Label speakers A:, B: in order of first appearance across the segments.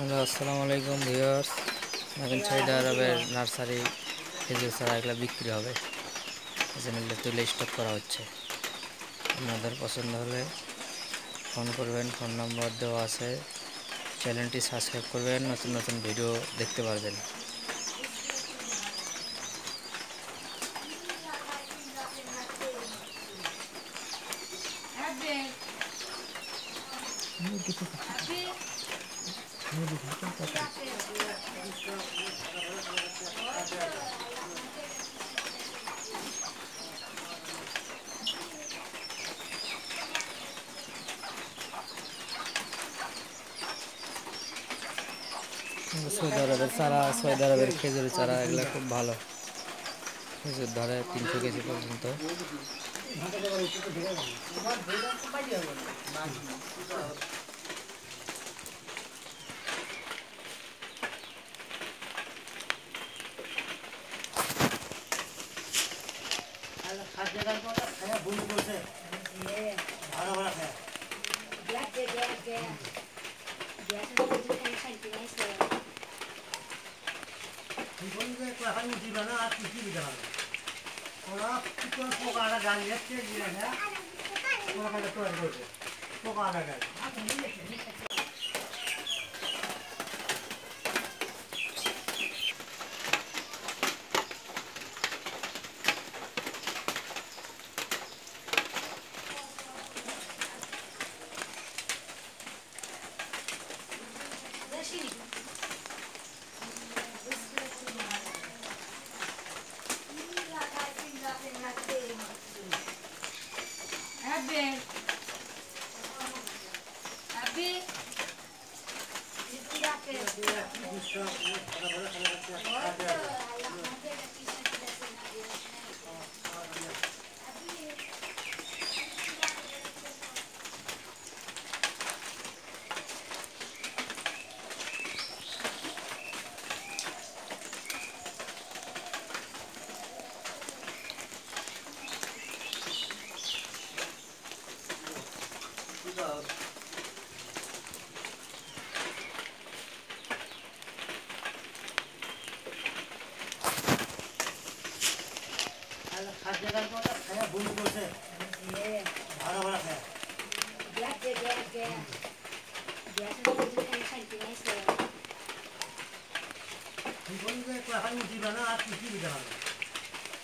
A: Hello, আসসালামু আলাইকুম viewers. এখন সৌদি আরবের নার্সারি খেজুর চারা এগুলো বিক্রি হবে, এই জন্য এগুলো তুলে স্টক করা হচ্ছে। আপনাদের পছন্দ হলে ফোন করবেন, ফোন নম্বর দেওয়া আছে। চ্যানেলটি সাবস্ক্রাইব করবেন, নতুন নতুন ভিডিও দেখতে পারবেন। সৌদি আরবের চারা, সৌদি আরবের খেজুরের চারা এগুলো খুব ভালো। খেজুর ধরে 300 কেজি পর্যন্ত।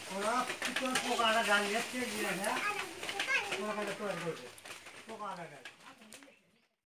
B: পোকা